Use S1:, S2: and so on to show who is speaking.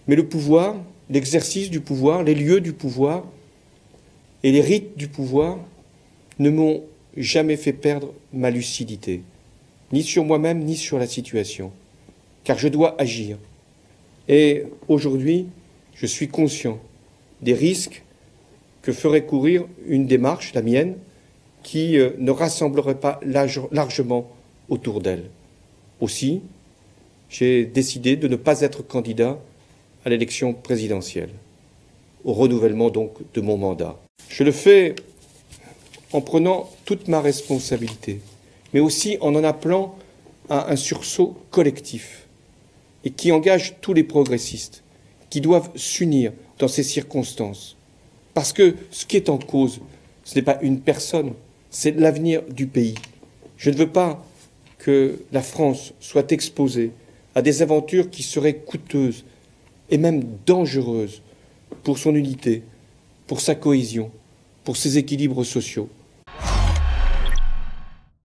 S1: Mais le pouvoir, l'exercice du pouvoir, les lieux du pouvoir et les rites du pouvoir ne m'ont jamais fait perdre ma lucidité, ni sur moi-même, ni sur la situation, car je dois agir. Et aujourd'hui, je suis conscient des risques que ferait courir une démarche, la mienne, qui ne rassemblerait pas largement autour d'elle. Aussi, j'ai décidé de ne pas être candidat à l'élection présidentielle, au renouvellement donc de mon mandat. Je le fais en prenant toute ma responsabilité, mais aussi en appelant à un sursaut collectif et qui engage tous les progressistes, qui doivent s'unir dans ces circonstances. Parce que ce qui est en cause, ce n'est pas une personne, c'est l'avenir du pays. Je ne veux pas que la France soit exposée à des aventures qui seraient coûteuses et même dangereuses pour son unité, pour sa cohésion, pour ses équilibres sociaux.